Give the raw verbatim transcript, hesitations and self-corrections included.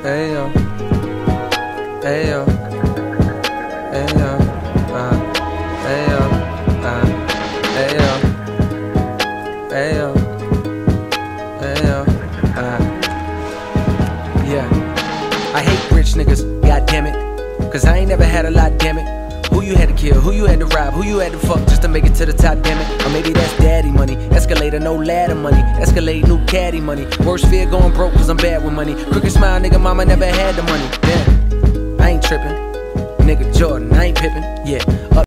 Ayo, ayo, ayo, uh, ayo, uh, ayo, ayo, ayo, uh. Yeah, I hate rich niggas, goddamn it, cause I ain't never had a lot, damn it. Who you had to kill, who you had to rob, who you had to fuck just to make it to the top, damn it. Or maybe that's daddy money, escalator, no ladder money, Escalade, new caddy money. Worst fear going broke cause I'm bad with money. Crooked smile, nigga, mama never had the money. Damn, I ain't tripping, nigga Jordan, I ain't pippin', yeah. Up